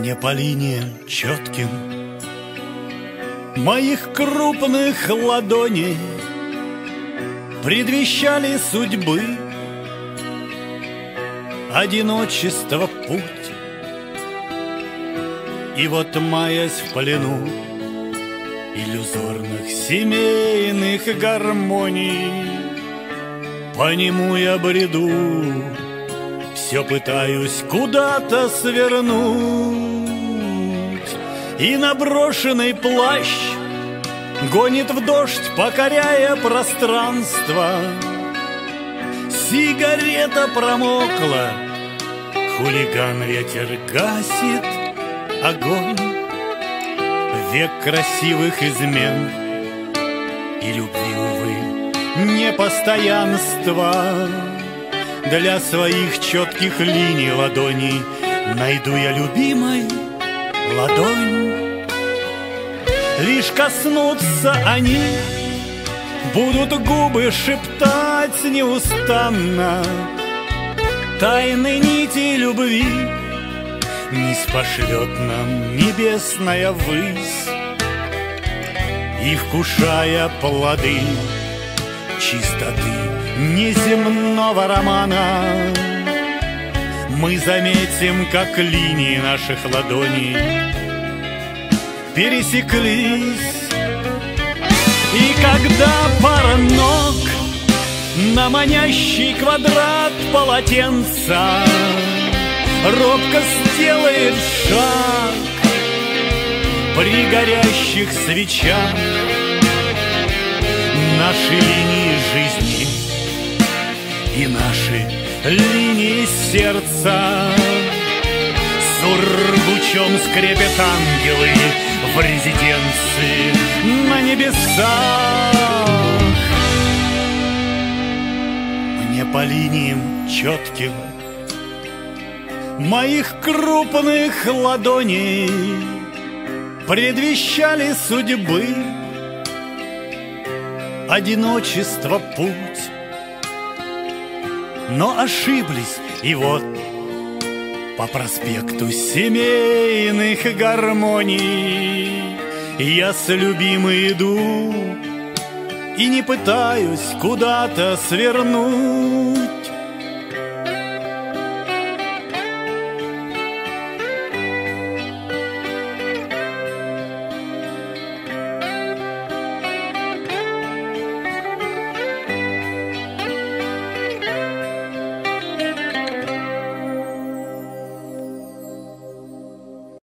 Мне по линиям четким моих крупных ладоней предвещали судьбы одиночество путь. И вот, маясь в плену иллюзорных семейных гармоний, по нему я бреду, все пытаюсь куда-то свернуть. И наброшенный плащ гонит в дождь, покоряя пространство. Сигарета промокла, хулиган ветер гасит огонь. Век красивых измен и любви, увы, непостоянства. Для своих четких линий ладоней найду я любимой ладонь. Лишь коснутся они, будут губы шептать неустанно тайны нити любви. Не спошлет нам небесная высь, и, вкушая плоды чистоты неземного романа, мы заметим, как линии наших ладоней пересеклись. И когда пара ног на манящий квадрат полотенца робко сделает шаг при горящих свечах, наши линии жизни и наши линии сердца сургучом скрепят ангелы в резиденции на небесах. Мне по линиям четким моих крупных ладоней предвещали судьбы одиночество путь. Но ошиблись, и вот по проспекту семейных гармоний я с любимой иду и не пытаюсь куда-то свернуть.